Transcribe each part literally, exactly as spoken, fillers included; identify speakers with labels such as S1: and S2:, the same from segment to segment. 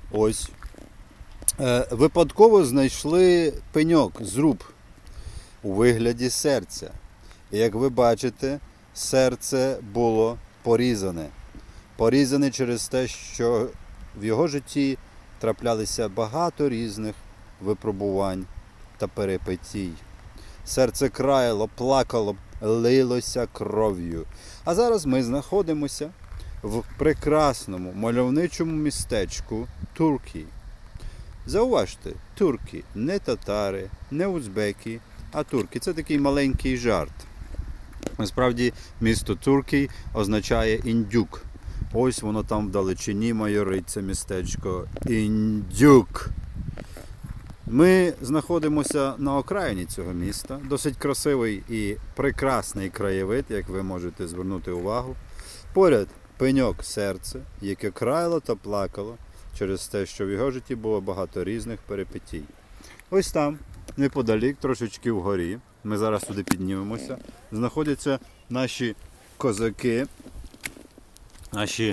S1: Ось. Е, випадково знайшли пеньок, зруб у вигляді серця. І як ви бачите, серце було порізане. Порізане через те, що в його житті траплялися багато різних випробувань та перипетій. Серце краяло, плакало, лилося кров'ю. А зараз ми знаходимося в прекрасному мальовничому містечку Турки. Зауважте, турки, не татари, не узбеки, а турки. Це такий маленький жарт. Насправді, місто Турки означає індюк. Ось воно там вдалечині майорить, це містечко Індюк. Ми знаходимося на окраїні цього міста. Досить красивий і прекрасний краєвид, як ви можете звернути увагу. Поряд пеньок серце, яке краяло та плакало через те, що в його житті було багато різних перипетій. Ось там, неподалік, трошечки вгорі, ми зараз туди піднімемося, знаходяться наші козаки, наші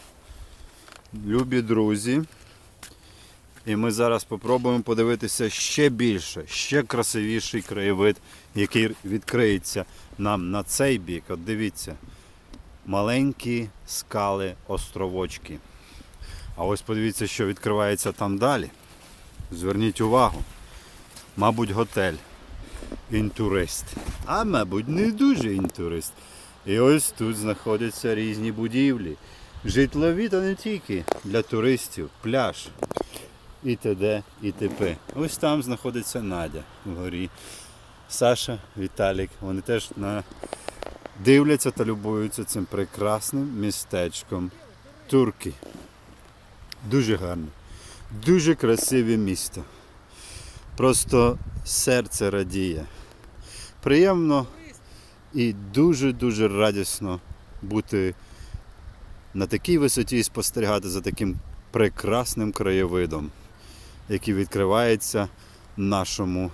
S1: любі друзі. І ми зараз спробуємо подивитися ще більше, ще красивіший краєвид, який відкриється нам на цей бік. От дивіться, маленькі скали, островочки. А ось подивіться, що відкривається там далі. Зверніть увагу. Мабуть, готель. Інтурист. А мабуть, не дуже інтурист. І ось тут знаходяться різні будівлі. Житлові та не тільки для туристів, пляж. І т.д. і т.п. Ось там знаходиться Надя вгорі. Саша, Віталік. Вони теж на... дивляться та любуються цим прекрасним містечком Турки. Дуже гарне. Дуже красиве місто. Просто серце радіє. Приємно і дуже-дуже радісно бути на такій висоті і спостерігати за таким прекрасним краєвидом, який відкривається нашому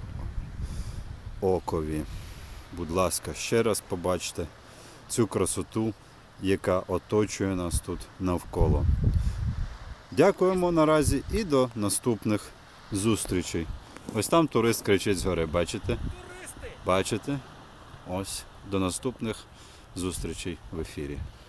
S1: окові. Будь ласка, ще раз побачте цю красоту, яка оточує нас тут навколо. Дякуємо наразі і до наступних зустрічей. Ось там турист кричить згори, бачите? Бачите? Ось, до наступних зустрічей в ефірі.